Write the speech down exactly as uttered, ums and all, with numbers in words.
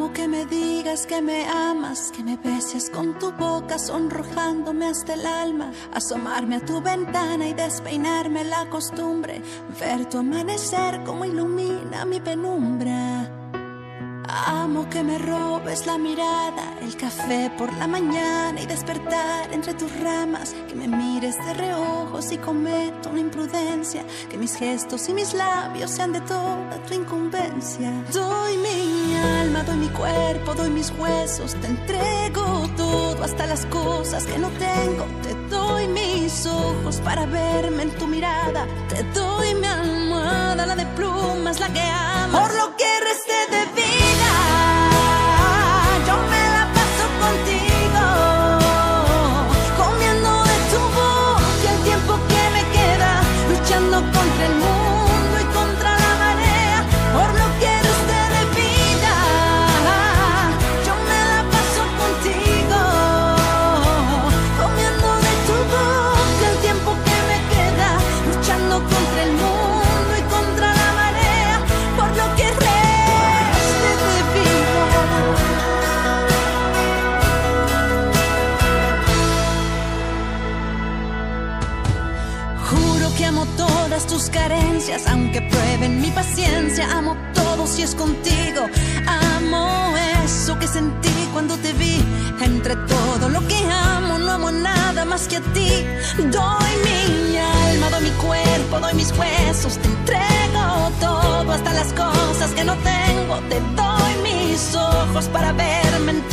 Amo que me digas que me amas, que me beses con tu boca sonrojándome hasta el alma, asomarme a tu ventana y despeinarme la costumbre, ver tu amanecer como ilumina mi penumbra. Amo que me robes la mirada, el café por la mañana y despertar entre tus ramas, que me mires de reojo si cometo una imprudencia, que mis gestos y mis labios sean de toda tu incumbencia. Doy mi alma, doy mi cuerpo, doy mis huesos, te entrego todo, hasta las cosas que no tengo. Te doy mis ojos para verme en tu mirada, te doy mi almohada, la de plumas, la que amas. Por lo que resté de vida, yo me la paso contigo, comiendo de tu boca el tiempo que me queda, luchando contra el mundo y contra la marea. Por lo que resté de vida, yo me la paso contigo, comiendo de tu boca el tiempo que me queda, luchando contra el mundo y contra la marea. Por lo que resté de vida. Juro que amo todas tus carencias, aunque prueben mi paciencia. Amo todo si es contigo. Amo eso que sentí cuando te vi. Entre todo lo que amo, no amo nada más que a ti. Doy mi alma, doy mi cuerpo, doy mis huesos, te entrego todo, hasta las cosas que no tengo. Te doy mis ojos para verme en